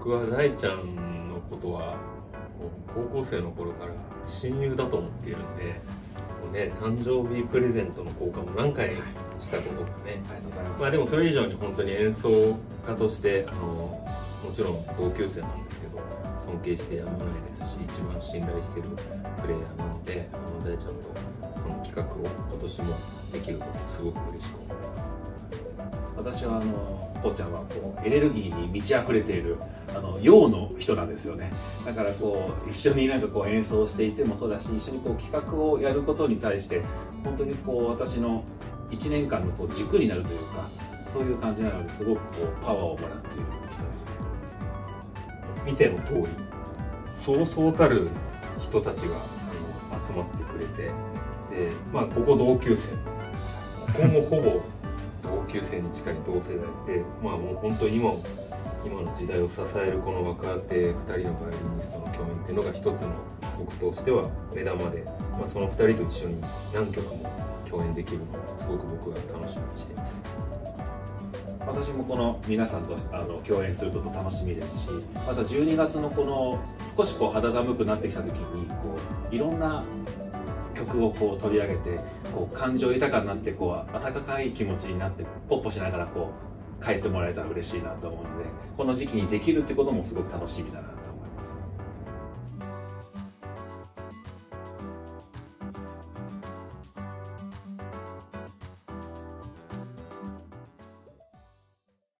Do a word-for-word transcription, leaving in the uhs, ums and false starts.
僕は大ちゃんのことは高校生の頃から親友だと思っているんで、ね、誕生日プレゼントの交換も何回したことがね、 ありがとうございます。 まあでもそれ以上に本当に演奏家としてあのもちろん同級生なんですけど尊敬してやまないですし、一番信頼してるプレイヤーなので、あの大ちゃんとこの企画を今年もできることすごく嬉しく思います。 私はあのこうちゃんはこうエネルギーに満ち溢れているあの陽の人なんですよね。だからこう一緒になんかこう演奏していてもそうだし、一緒にこう企画をやることに対して本当にこう私のいちねんかんのこう軸になるというか、そういう感じなので、すごくこうパワーをもらっている人ですね。 見ての通りそうそうたる人たちがあの集まってくれて、で、まあ、ここ同級生なんですよ。ここもほぼ同級生に近い同世代で、まあもう本当に今を今の時代を支えるこの若手ふたりのバイオリニストの共演っていうのが一つの僕としては目玉で、まあ、そのふたりと一緒に何曲も共演できるのをすごく僕が楽しみにしています。 私もこの皆さんとあの共演すること楽しみですし、またじゅうにがつのこの少しこう肌寒くなってきた時にこういろんな曲をこう取り上げてこう感情豊かになってこう温かい気持ちになってポッポしながらこう帰ってもらえたら嬉しいなと思うので、この時期にできるってこともすごく楽しみだなと